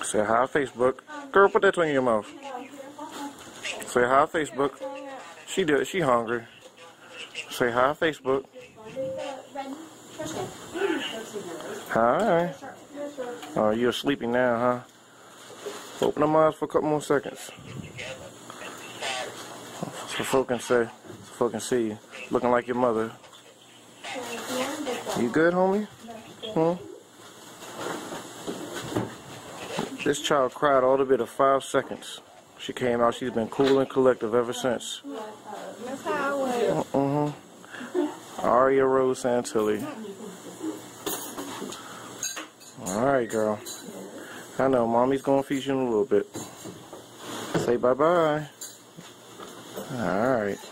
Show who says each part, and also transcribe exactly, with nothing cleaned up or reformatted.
Speaker 1: Say hi, Facebook. Girl, put that tongue in your mouth. Say hi, Facebook. She did. She hungry. Say hi, Facebook. Hi. Oh, you're sleeping now, huh? Open them eyes for a couple more seconds. So folk can say, so folk can see you. Looking like your mother. You good, homie? Hmm? This child cried all the way to five seconds. She came out. She's been cool and collective ever since. Mm-hmm. Aria Rose Santilli. Alright, girl. I know, mommy's gonna feed you in a little bit. Say bye-bye. Alright.